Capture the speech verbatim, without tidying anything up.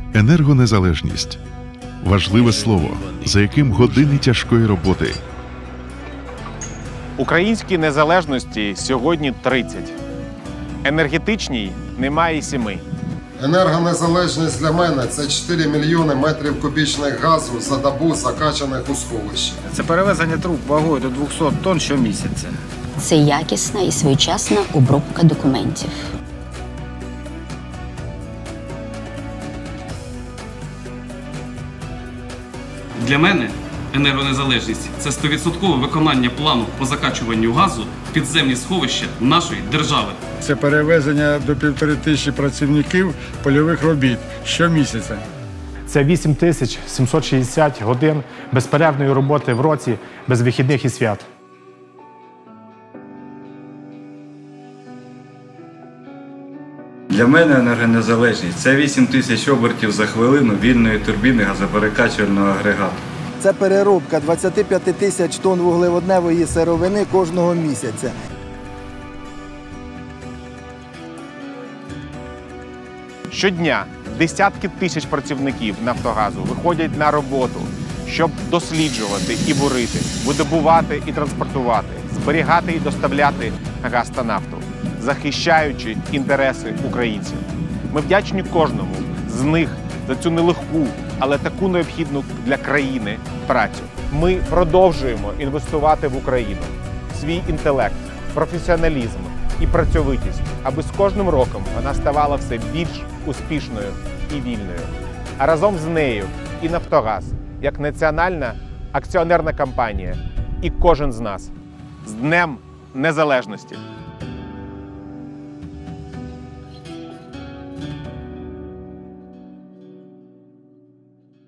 Енергонезалежність – важливе слово, за яким години тяжкої роботи. Українській незалежності сьогодні тридцять. Енергетичній немає і сіми. Енергонезалежність для мене – це чотири мільйони метрів кубічних газу за добу, закачаних у сховищі. Це перевезення труб вагою до двохсот тонн щомісяця. Це якісна і своєчасна обробка документів. Для мене енергонезалежність – це сто відсотків виконання плану по закачуванню газу в підземні сховища нашої держави. Це перевезення до півтори тисячі працівників польових робіт щомісяця. Це вісім тисяч сімсот шістдесят годин безперервної роботи в році, без вихідних і свят. Для мене енергонезалежність – це вісім тисяч обертів за хвилину вільної турбіни газоперекачувального агрегату. Це переробка двадцять п'ять тисяч тонн вуглеводневої сировини кожного місяця. Щодня десятки тисяч працівників «Нафтогазу» виходять на роботу, щоб досліджувати і бурити, видобувати і транспортувати, зберігати і доставляти газ та нафту, захищаючи інтереси українців. Ми вдячні кожному з них за цю нелегку, але таку необхідну для країни працю. Ми продовжуємо інвестувати в Україну, свій інтелект, професіоналізм і працьовитість, аби з кожним роком вона ставала все більш успішною і вільною. А разом з нею і «Нафтогаз», як національна акціонерна компанія, і кожен з нас. З Днем Незалежності!